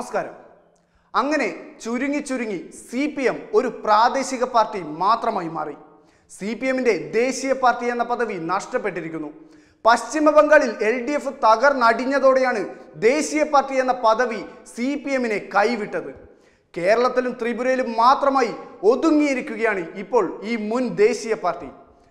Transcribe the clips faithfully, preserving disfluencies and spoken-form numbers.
നമസ്കാരം. അങ്ങനെ ചുരുങ്ങി ചുരുങ്ങി സി പി എം ഒരു പ്രാദേശിക പാർട്ടി മാത്രമായി മാറി. സി പി എമ്മിന്റെ ദേശീയ പാർട്ടി എന്ന പദവി നഷ്ടപ്പെട്ടിരിക്കുന്നു. പശ്ചിമ ബംഗാളിൽ എൽ ഡി എഫ് തകർന്നടിഞ്ഞതോടെയാണ് ദേശീയ പാർട്ടി എന്ന പദവി സി പി എമ്മിനെ കൈവിട്ടത്. കേരളത്തിലും ത്രിപുരയിലും മാത്രമായി ഒതുങ്ങിയിരിക്കുകയാണ് ഇപ്പോൾ ഈ മുൻ ദേശീയ പാർട്ടി.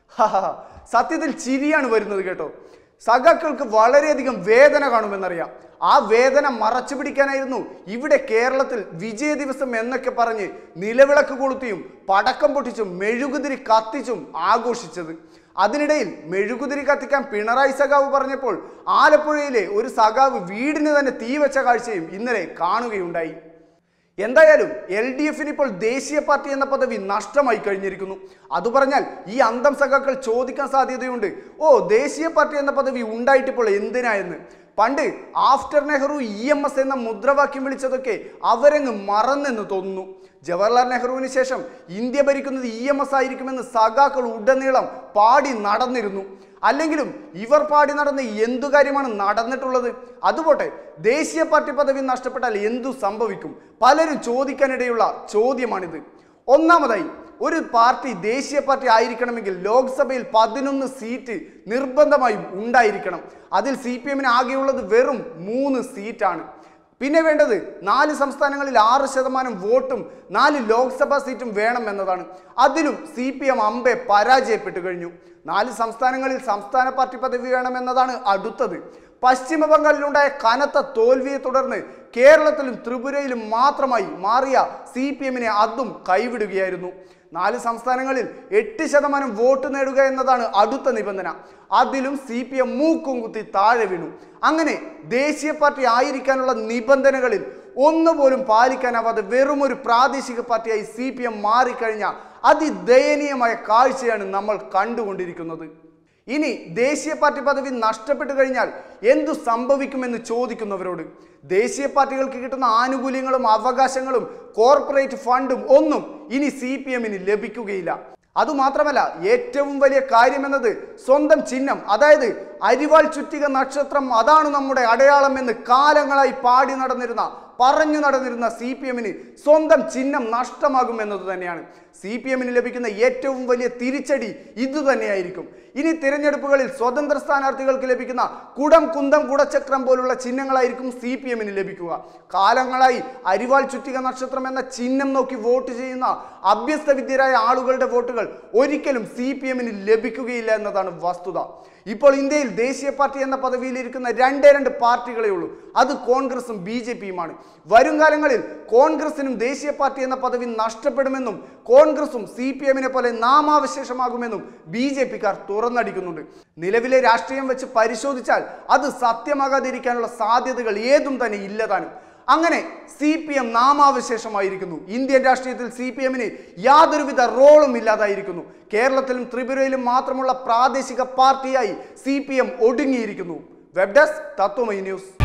സത്യത്തിൽ ചിരിയാണ് വരുന്നത് കേട്ടോ. സഖാക്കൾക്ക് വളരെയധികം വേദന കാണുമെന്നറിയാം. ആ വേദന മറച്ചു പിടിക്കാനായിരുന്നു ഇവിടെ കേരളത്തിൽ വിജയ ദിവസം എന്നൊക്കെ പറഞ്ഞ് നിലവിളക്ക് കൊളുത്തിയും പടക്കം പൊട്ടിച്ചും മെഴുകുതിരി കത്തിച്ചും ആഘോഷിച്ചത്. അതിനിടയിൽ മെഴുകുതിരി കത്തിക്കാൻ പിണറായി സഖാവ് പറഞ്ഞപ്പോൾ ആലപ്പുഴയിലെ ഒരു സഖാവ് വീടിന് തന്നെ തീ വെച്ച കാഴ്ചയും ഇന്നലെ കാണുകയുണ്ടായി. എന്തായാലും എൽ ഡി എഫിന് ഇപ്പോൾ ദേശീയ പാർട്ടി എന്ന പദവി നഷ്ടമായി കഴിഞ്ഞിരിക്കുന്നു. അത് പറഞ്ഞാൽ ഈ അന്തം സഖാക്കൾ ചോദിക്കാൻ സാധ്യതയുണ്ട്, ഓ ദേശീയ പാർട്ടി എന്ന പദവി ഉണ്ടായിട്ടിപ്പോൾ എന്തിനായെന്ന്. പണ്ട് after Nehru E M S എന്ന മുദ്രാവാക്യം വിളിച്ചതൊക്കെ അവരങ്ങ് മറന്നെന്ന് തോന്നുന്നു. ജവഹർലാൽ നെഹ്റുവിന് ശേഷം ഇന്ത്യ ഭരിക്കുന്നത് ഇ എം എസ് ആയിരിക്കുമെന്ന് സഖാക്കൾ ഉടനീളം പാടി നടന്നിരുന്നു. അല്ലെങ്കിലും ഇവർ പാടി നടന്ന എന്തു കാര്യമാണ് നടന്നിട്ടുള്ളത്? അതുപോട്ടെ, ദേശീയ പാർട്ടി പദവി നഷ്ടപ്പെട്ടാൽ എന്തു സംഭവിക്കും? പലരും ചോദിക്കാനിടയുള്ള ചോദ്യമാണിത്. ഒന്നാമതായി, ഒരു പാർട്ടി ദേശീയ പാർട്ടി ആയിരിക്കണമെങ്കിൽ ലോക്സഭയിൽ പതിനൊന്ന് സീറ്റ് നിർബന്ധമായും ഉണ്ടായിരിക്കണം. അതിൽ സി പി എമ്മിന് ആകെയുള്ളത് വെറും മൂന്ന് സീറ്റാണ്. പിന്നെ വേണ്ടത് നാല് സംസ്ഥാനങ്ങളിൽ ആറ് ശതമാനം വോട്ടും നാല് ലോക്സഭാ സീറ്റും വേണം എന്നതാണ്. അതിലും സി പി എം അമ്പെ പരാജയപ്പെട്ടു കഴിഞ്ഞു. നാല് സംസ്ഥാനങ്ങളിൽ സംസ്ഥാന പാർട്ടി പദവി വേണമെന്നതാണ് അടുത്തത്. പശ്ചിമ ബംഗാളിലുണ്ടായ കനത്ത തോൽവിയെ തുടർന്ന് കേരളത്തിലും ത്രിപുരയിലും മാത്രമായി മാറിയ സി പി എമ്മിനെ അതും കൈവിടുകയായിരുന്നു. നാല് സംസ്ഥാനങ്ങളിൽ എട്ട് ശതമാനം വോട്ട് നേടുക എന്നതാണ് അടുത്ത നിബന്ധന. അതിലും സി പി എം മൂക്കും കുത്തി താഴെ വീണു. അങ്ങനെ ദേശീയ പാർട്ടി ആയിരിക്കാനുള്ള നിബന്ധനകളിൽ ഒന്നുപോലും പാലിക്കാനാവാതെ വെറും ഒരു പ്രാദേശിക പാർട്ടിയായി സി പി എം മാറിക്കഴിഞ്ഞ അതിദയനീയമായ കാഴ്ചയാണ് നമ്മൾ കണ്ടുകൊണ്ടിരിക്കുന്നത്. ഇനി ദേശീയ പാർട്ടി പദവി നഷ്ടപ്പെട്ടു കഴിഞ്ഞാൽ എന്തു സംഭവിക്കുമെന്ന് ചോദിക്കുന്നവരോട്, ദേശീയ പാർട്ടികൾക്ക് കിട്ടുന്ന ആനുകൂല്യങ്ങളും അവകാശങ്ങളും കോർപ്പറേറ്റ് ഫണ്ടും ഒന്നും ഇനി സി പി എമ്മിന് ലഭിക്കുകയില്ല. അതുമാത്രമല്ല, ഏറ്റവും വലിയ കാര്യമെന്നത് സ്വന്തം ചിഹ്നം, അതായത് അരിവാൾ ചുറ്റിക നക്ഷത്രം, അതാണ് നമ്മുടെ അടയാളം എന്ന് കാലങ്ങളായി പാടി നടന്നിരുന്ന പറഞ്ഞു നടന്നിരുന്ന സി പി എമ്മിന് സ്വന്തം ചിഹ്നം നഷ്ടമാകും എന്നത് തന്നെയാണ്. സി പി എമ്മിന് ലഭിക്കുന്ന ഏറ്റവും വലിയ തിരിച്ചടി ഇതുതന്നെയായിരിക്കും. ഇനി തിരഞ്ഞെടുപ്പുകളിൽ സ്വതന്ത്ര സ്ഥാനാർത്ഥികൾക്ക് ലഭിക്കുന്ന കുടം കുന്തം കുടച്ചക്രം പോലുള്ള ചിഹ്നങ്ങളായിരിക്കും സി പി എമ്മിന് ലഭിക്കുക. കാലങ്ങളായി അരിവാൾ ചുറ്റിക നക്ഷത്രം എന്ന ചിഹ്നം നോക്കി വോട്ട് ചെയ്യുന്ന അഭ്യസ്ത വിദ്യരായ ആളുകളുടെ വോട്ടുകൾ ഒരിക്കലും സി പി എമ്മിന് ലഭിക്കുകയില്ല എന്നതാണ് വസ്തുത. ഇപ്പോൾ ഇന്ത്യയിൽ ദേശീയ പാർട്ടി എന്ന പദവിയിലിരിക്കുന്ന രണ്ടേ രണ്ട് പാർട്ടികളേ ഉള്ളൂ. അത് കോൺഗ്രസും ബി ജെ പിയുമാണ്. വരും കാലങ്ങളിൽ കോൺഗ്രസിനും ദേശീയ പാർട്ടി എന്ന പദവി നഷ്ടപ്പെടുമെന്നും കോൺഗ്രസും സി പി എമ്മിനെ പോലെ നാമാവശേഷമാകുമെന്നും ബി ജെ പിക്കാർ തുറന്നടിക്കുന്നുണ്ട്. നിലവിലെ രാഷ്ട്രീയം വെച്ച് പരിശോധിച്ചാൽ അത് സത്യമാകാതിരിക്കാനുള്ള സാധ്യതകൾ ഏതും തന്നെ ഇല്ലതാനും. അങ്ങനെ സി പി എം നാമാവശേഷമായിരിക്കുന്നു. ഇന്ത്യൻ രാഷ്ട്രീയത്തിൽ സി പി എമ്മിന് യാതൊരുവിധ റോളും ഇല്ലാതായിരിക്കുന്നു. കേരളത്തിലും ത്രിപുരയിലും മാത്രമുള്ള പ്രാദേശിക പാർട്ടിയായി സി പി എം ഒടുങ്ങിയിരിക്കുന്നു. Web desk Tatwamayi news.